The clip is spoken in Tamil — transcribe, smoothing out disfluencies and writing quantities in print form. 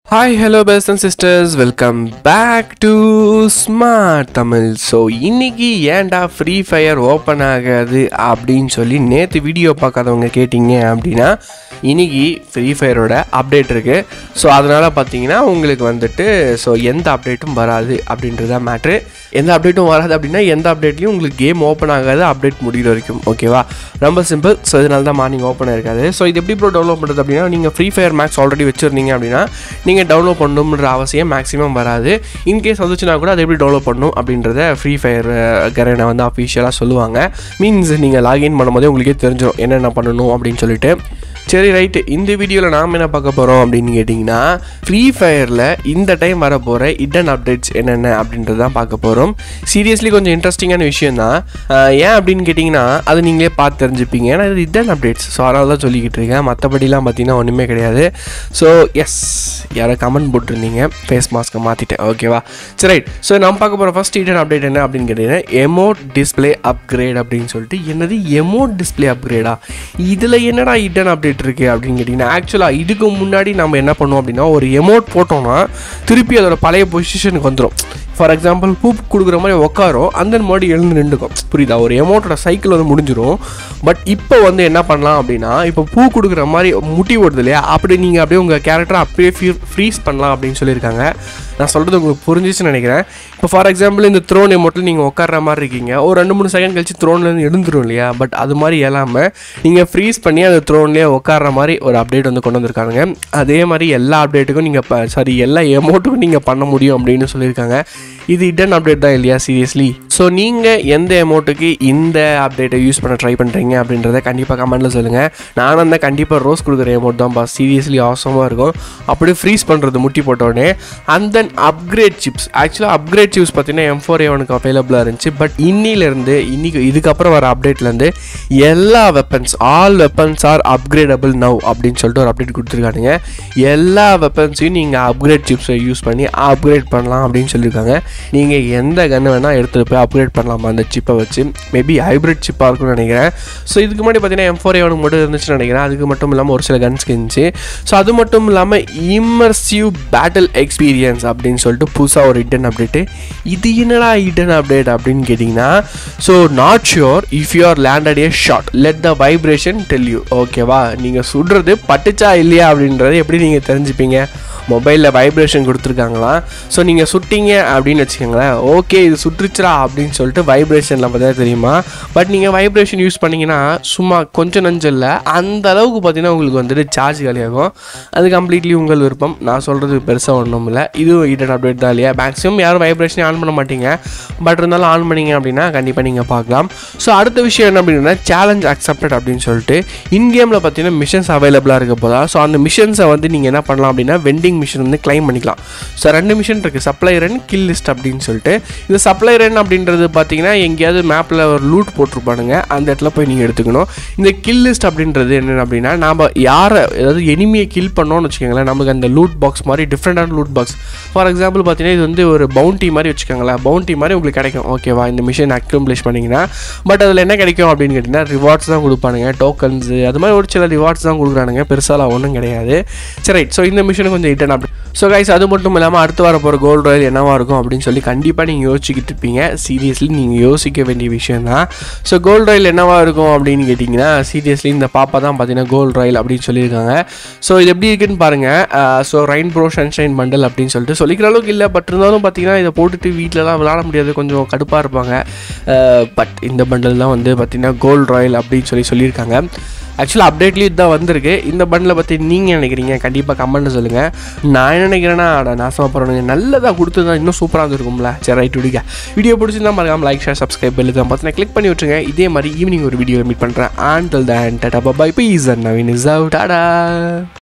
Hi, hello, brothers and sisters. Welcome back to Smart Tamil. So, இன்னைக்கு ஏன்டா ஃப்ரீ ஃபயர் ஓப்பன் ஆகாது அப்படின்னு சொல்லி நேற்று வீடியோ பார்க்காதவங்க கேட்டிங்க அப்படின்னா இன்னைக்கு ஃப்ரீ ஃபயரோட அப்டேட் இருக்குது. ஸோ அதனால் பார்த்தீங்கன்னா உங்களுக்கு வந்துட்டு எந்த அப்டேட்டும் வராது அப்படின்றது தான் மேட்ரு. எந்த அப்டேட்டும் வராது அப்படின்னா எந்த அப்டேட்லையும் உங்களுக்கு கேம் ஓப்பன் ஆகாது அப்டேட் முடிகிற வரைக்கும். ஓகேவா, ரொம்ப சிம்பிள். ஸோ இதனால தான் மார்னிங் ஓப்பன் ஆயிருக்காது. ஸோ இது எப்படி ப்ரோ டவுன்லோட் பண்ணுறது அப்படின்னா நீங்கள் ஃப்ரீ ஃபயர் மேக்ஸ் ஆல்ரெடி வச்சுருந்தீங்க அப்படின்னா நீங்கள் டவுன்லோட் பண்ணணுன்ற அவசியம் மேக்ஸிமம் வராது. இன்கேஸ் வந்துச்சுன்னா கூட அதை எப்படி டவுன்லோட் பண்ணணும் அப்படின்றத ஃப்ரீ ஃபயர் கரேனை வந்து அஃபிஷியலாக சொல்லுவாங்க. மீன்ஸ் நீங்கள் லாகின் பண்ணும்போதே உங்களுக்கே தெரிஞ்சிடும் என்னென்ன பண்ணணும் அப்படின்னு சொல்லிட்டு. சரி, ரைட்டு. இந்த வீடியோவில் நாம் என்ன பார்க்க போகிறோம் அப்படின்னு கேட்டிங்கன்னா ஃப்ரீ ஃபயரில் இந்த டைம் வர போகிற இடன் அப்டேட்ஸ் என்னென்ன அப்படின்றது தான் பார்க்க போகிறோம். சீரியஸ்லி கொஞ்சம் இன்ட்ரெஸ்டிங்கான விஷயம் தான். ஏன் அப்படின்னு கேட்டிங்கன்னா அது நீங்களே பார்த்து தெரிஞ்சுப்பீங்க. ஏன்னா இது இடன் அப்டேட்ஸ். ஸோ அதனால தான் சொல்லிக்கிட்டு இருக்கேன். மற்றபடிலாம் பார்த்தீங்கன்னா ஒன்றுமே கிடையாது. ஸோ எஸ், யாரை கமெண்ட் போட்டிருந்தீங்க ஃபேஸ் மாஸ்க்கை மாற்றிட்டேன். ஓகேவா, சரி, ரைட். ஸோ நம்ம பார்க்க போகிற ஃபஸ்ட் இடன் அப்டேட் என்ன அப்படின்னு கேட்டிங்கன்னா எமோட் டிஸ்பிளே அப்கிரேட் அப்படின்னு சொல்லிட்டு. என்னது எமோட் டிஸ்பிளே அப்கிரேடா? இதில் என்னடா இடன் அப்டேட் இருக்கு அப்படின்னு கேட்டிங்கன்னா ஆக்சுவலாக இதுக்கு முன்னாடி நம்ம என்ன பண்ணுவோம் அப்படின்னா ஒரு எமோட் போட்டோம்னா திருப்பி அதோட பழைய பொசிஷனுக்கு வந்துடும். ஃபார் எக்ஸாம்பிள் பூ கொடுக்குற மாதிரி உட்காரும், அந்த மறுபடியும் எழுந்து நின்றுக்கும். புரியுதா? ஒரு எமௌண்ட்டோட சைக்கிள் வந்து முடிஞ்சிடும். பட் இப்போ வந்து என்ன பண்ணலாம் அப்படின்னா இப்போ பூ கொடுக்குற மாதிரி முட்டி ஓடுது இல்லையா, அப்படி நீங்கள் அப்படியே உங்கள் கேரக்டரை அப்படியே ஃப்ரீஸ் பண்ணலாம் அப்படின்னு சொல்லியிருக்காங்க. நான் சொல்கிறது உங்களுக்கு புரிஞ்சிச்சுன்னு நினைக்கிறேன். இப்போ ஃபார் எக்ஸாம்பிள் இந்த த்ரோன் எமௌண்ட்டில் நீங்கள் உட்கார்ற மாதிரி இருக்கீங்க, ஒரு 2-3 செகண்ட் கழிச்சு த்ரோன்லேருந்து எழுந்துரும் இல்லையா. பட் அது மாதிரி இல்லாமல் நீங்கள் ஃப்ரீஸ் பண்ணி அந்த த்ரோன்லேயே உட்கார்ற மாதிரி ஒரு அப்டேட் வந்து கொண்டு வந்திருக்காங்க. அதே மாதிரி எல்லா அப்டேட்டுக்கும் நீங்கள் எல்லா எமௌண்ட்டுக்கும் நீங்கள் பண்ண முடியும் அப்படின்னு சொல்லியிருக்காங்க. இது இடன் அப்டேட் தான் இல்லையா சீரியஸ்லி? ஸோ நீங்கள் எந்த எமௌண்ட்டுக்கு இந்த அப்டேட்டை யூஸ் பண்ண ட்ரை பண்ணுறீங்க அப்படின்றத கண்டிப்பாக கமெண்ட்டில் சொல்லுங்கள். நானும் அந்த கண்டிப்பாக ரோஸ் கொடுக்குற எமௌண்ட் தான் பாஸ். சீரியஸ்லி ஆசமாக இருக்கும் அப்படியே ஃப்ரீஸ் பண்ணுறது முட்டி போட்டோடனே. And then upgrade chips. ஆக்சுவலாக அப்கிரேட் சிப்ஸ் பார்த்தீங்கன்னா M4A1க்கு அவைலபிளாக இருந்துச்சு. பட் இன்னைக்கு இதுக்கப்புறம் வர அப்டேட்லேருந்து எல்லா weapons, all weapons are upgradable now அப்படின்னு சொல்லிட்டு ஒரு அப்டேட் கொடுத்துருக்கானுங்க. எல்லா வெப்பன்ஸையும் நீங்கள் அப்கிரேட் சிப்ஸை யூஸ் பண்ணி அப்கிரேட் பண்ணலாம் அப்படின்னு சொல்லியிருக்காங்க. நீங்கள் எந்த கன்று வேணால் எடுத்துகிட்டு போய் அப்கிரேட் பண்ணலாமா அந்த சிப்பை வச்சு. மேபி ஹைப்ரிட் சிப்பாக இருக்கும்னு நினைக்கிறேன். ஸோ இதுக்கு முன்னாடி பார்த்தீங்கன்னா M4A1 மட்டும் இருந்துச்சுன்னு நினைக்கிறேன். அதுக்கு மட்டும் இல்லாமல் ஒரு சில கன்ஸ் இருந்துச்சு. ஸோ அது மட்டும் இல்லாமல் இம்மர்சிவ் பேட்டில் எக்ஸ்பீரியன்ஸ் அப்படின்னு சொல்லிட்டு புதுசாக ஒரு இடன் அப்டேட்டு. இது என்னடா இடன் அப்டேட் அப்படின்னு கேட்டிங்கன்னா so not sure if you are landed a shot let the vibration tell you. ஓகேவா, நீங்கள் சுடுறது பட்டுச்சா இல்லையா அப்படின்றத எப்படி நீங்கள் தெரிஞ்சுப்பீங்க? மொபைலில் வைப்ரேஷன் கொடுத்துருக்காங்களா. ஸோ நீங்கள் சுட்டிங்க அப்படின்னு வச்சுக்கோங்களேன், ஓகே இது சுற்றுச்சுரா அப்படின்னு சொல்லிட்டு வைப்ரேஷனில் பார்த்தா தெரியுமா. பட் நீங்கள் வைப்ரேஷன் யூஸ் பண்ணிங்கன்னா சும்மா கொஞ்சம் நஞ்சல்ல அந்த அளவுக்கு பார்த்தீங்கன்னா உங்களுக்கு வந்துட்டு சார்ஜ் காலியாகும். அது கம்ப்ளீட்லி உங்கள் விருப்பம். நான் சொல்கிறது பெருசாக ஒன்றும் இல்லை. இதுவும் இடன் அப்டேட் தான் இல்லையா. மேக்ஸிமம் யாரும் வைப்ரேஷனே ஆன் பண்ண மாட்டீங்க. பட் இருந்தாலும் ஆன் பண்ணிங்க அப்படின்னா கண்டிப்பாக நீங்கள் பார்க்கலாம். ஸோ அடுத்த விஷயம் என்ன அப்படின்னா சேலஞ்ச் அக்செப்டட் அப்படின்னு சொல்லிட்டு இன்கேமில் பார்த்தீங்கன்னா மிஷன்ஸ் அவைலபிளாக இருக்க போதா. ஸோ அந்த மிஷன்ஸை வந்து நீங்கள் என்ன பண்ணலாம் அப்படின்னா வெண்டிங் மிஷன் வந்து கிளைம் பண்ணிக்கலாம். ஸோ 2 மிஷன் இருக்குது, சப்ளை ரன், கில் லிஸ்ட் அப்படின்னு சொல்லிட்டு. இந்த சப்ளை ரன் அப்படின்றது பார்த்தீங்கன்னா எங்கேயாவது மேப்பில் ஒரு லூட் போட்டிருப்பானுங்க, அந்த இடத்துல போய் நீங்கள் எடுத்துக்கணும். இந்த கில் லிஸ்ட் அப்படின்றது என்னென்ன அப்படின்னா நாம் யாரை ஏதாவது எனிமியை கில் பண்ணோன்னு வச்சுக்கோங்களேன், நமக்கு அந்த லூட் பாக்ஸ் மாதிரி டிஃப்ரெண்டான லூட் பாக்ஸ். ஃபார் எக்ஸாம்பிள் பார்த்தீங்கன்னா இது வந்து ஒரு பவுண்டி மாதிரி வச்சுக்கோங்களேன். பவுண்டி மாதிரி உங்களுக்கு கிடைக்கும். ஓகேவா, இந்த மிஷன் அக்யூம்ப்ளிஷ் பண்ணிங்கன்னா. பட் அதில் என்ன கிடைக்கும் அப்படின்னு கேட்டிங்கன்னா ரிவார்ட்ஸ் தான் கொடுப்பானுங்க, டோக்கன்ஸு, அது மாதிரி ஒரு சில ரிவார்ட்ஸ் தான் கொடுக்குறானுங்க. பெருசாலாம் ஒன்றும் கிடையாது. சரி, ரைட். ஸோ இந்த மிஷனுக்கு கொஞ்சம் இடன் அப்படி. ஸோ கைஸ், அது மட்டும் இல்லாமல் அடுத்து வர போகிற கோல்டு ராயல் என்னவாக இருக்கும் அப்படின்னு சொல்லி கண்டிப்பாக நீங்கள் யோசிச்சுக்கிட்டு இருப்பீங்க. சீரியஸ்லி நீங்கள் யோசிக்க வேண்டிய விஷயம் தான். ஸோ கோல்டு ராயல் என்னவாக இருக்கும் அப்படின்னு கேட்டிங்கன்னா சீரியஸ்லி இந்த பாப்பா தான் பார்த்தீங்கன்னா கோல்டு ராயல் அப்படின்னு சொல்லியிருக்காங்க. ஸோ இது எப்படி இருக்குன்னு பாருங்கள். So rainbow sunshine bundle அப்படின்னு சொல்லிட்டு சொல்லிக்கிற அளவுக்கு இல்லை. பட் இருந்தாலும் பார்த்தீங்கன்னா இதை போட்டுட்டு வீட்டிலலாம் விளாட முடியாது, கொஞ்சம் கடுப்பாக இருப்பாங்க. பட் இந்த பண்டல் தான் வந்து பார்த்தீங்கன்னா கோல்டு ராயல் அப்படின்னு சொல்லியிருக்காங்க. ஆக்சுவலாக அப்டேட்லேயும் இதுதான் வந்திருக்கு. இந்த பண்டில் பற்றி நீங்கள் நினைக்கிறீங்க கண்டிப்பாக கமெண்ட்டு சொல்லுங்கள். நான் என்ன நினைக்கிறேன்னா நாசமாக போகிறவங்க நல்லதாக கொடுத்து தான் இன்னும் சூப்பராக இருந்திருக்கும்ல. சரி, ரைட். வீடியோ பிடிச்சிருந்தா மறக்காம லைக், ஷேர், சப்ஸ்கிரைப் பெல் தான் பார்த்தீங்கன்னா கிளிக் பண்ணி விட்டுருங்க. இதே மாதிரி ஈவினிங் ஒரு வீடியோ மீட் பண்ணுறேன். Until then tata bye bye. Peace and Naveen is out. Tata.